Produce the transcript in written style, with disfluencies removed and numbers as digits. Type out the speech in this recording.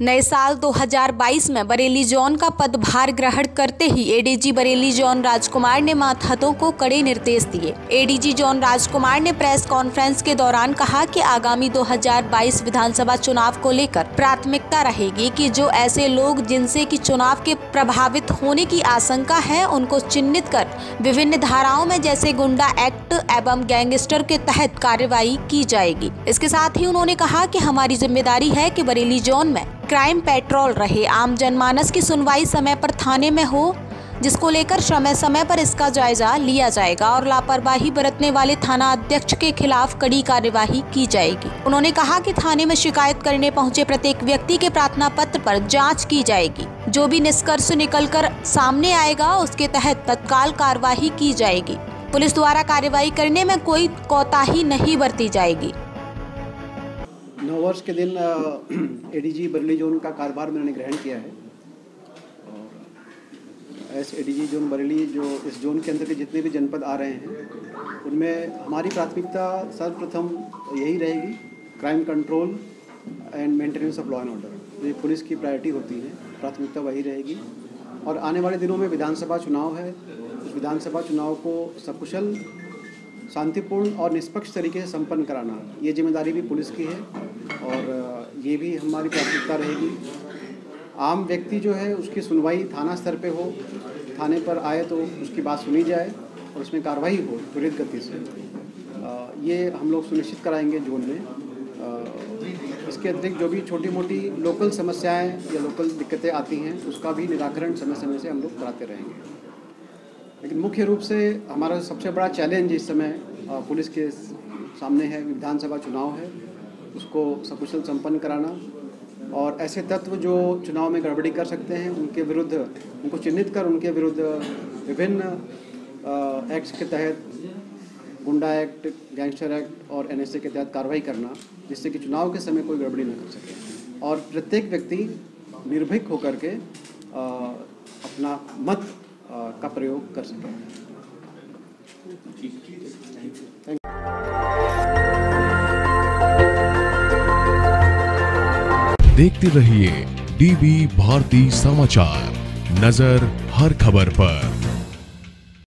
नए साल 2022 में बरेली जोन का पदभार ग्रहण करते ही एडीजी बरेली जोन राजकुमार ने मातहतों को कड़े निर्देश दिए। एडीजी जोन राजकुमार ने प्रेस कॉन्फ्रेंस के दौरान कहा कि आगामी 2022 विधानसभा चुनाव को लेकर प्राथमिकता रहेगी कि जो ऐसे लोग जिनसे कि चुनाव के प्रभावित होने की आशंका है उनको चिन्हित कर विभिन्न धाराओं में जैसे गुंडा एक्ट एवं गैंगस्टर के तहत कार्रवाई की जाएगी। इसके साथ ही उन्होंने कहा कि हमारी जिम्मेदारी है कि बरेली जोन में क्राइम पेट्रोल रहे, आम जनमानस की सुनवाई समय पर थाने में हो, जिसको लेकर समय समय पर इसका जायजा लिया जाएगा और लापरवाही बरतने वाले थाना अध्यक्ष के खिलाफ कड़ी कार्यवाही की जाएगी। उन्होंने कहा कि थाने में शिकायत करने पहुंचे प्रत्येक व्यक्ति के प्रार्थना पत्र पर जांच की जाएगी। जो भी निष्कर्ष निकलकर सामने आएगा उसके तहत तत्काल कार्यवाही की जाएगी। पुलिस द्वारा कार्यवाही करने में कोई कोताही नहीं बरती जाएगी। नववर्ष के दिन एडीजी बरेली जोन का कार्यभार मैंने ग्रहण किया है और एस एडीजी जोन बरेली जो इस जोन के अंदर के जितने भी जनपद आ रहे हैं उनमें हमारी प्राथमिकता सर्वप्रथम यही रहेगी, crime control and maintenance of law and order. ये पुलिस की प्रायोरिटी होती है, प्राथमिकता वही रहेगी। और आने वाले दिनों में विधानसभा चुनाव है, उस विधानसभा चुनाव को सकुशल, शांतिपूर्ण और निष्पक्ष तरीके से संपन्न कराना, ये जिम्मेदारी भी पुलिस की है और ये भी हमारी प्राथमिकता रहेगी। आम व्यक्ति जो है उसकी सुनवाई थाना स्तर पे हो, थाने पर आए तो उसकी बात सुनी जाए और उसमें कार्रवाई हो त्वरित गति से, ये हम लोग सुनिश्चित कराएंगे जोन में। इसके अतिरिक्त जो भी छोटी मोटी लोकल समस्याएं या लोकल दिक्कतें आती हैं उसका भी निराकरण समय समय से हम लोग कराते रहेंगे। लेकिन मुख्य रूप से हमारा सबसे बड़ा चैलेंज इस समय पुलिस के सामने है, विधानसभा चुनाव है, उसको सकुशल संपन्न कराना और ऐसे तत्व जो चुनाव में गड़बड़ी कर सकते हैं उनके विरुद्ध, उनको चिन्हित कर उनके विरुद्ध विभिन्न एक्ट्स के तहत, गुंडा एक्ट, गैंगस्टर एक्ट और एनएसए के तहत कार्रवाई करना, जिससे कि चुनाव के समय कोई गड़बड़ी न कर सके और प्रत्येक व्यक्ति निर्भीक होकर के अपना मत का प्रयोग कर सके। देखते रहिए डीवी भारती समाचार, नजर हर खबर पर।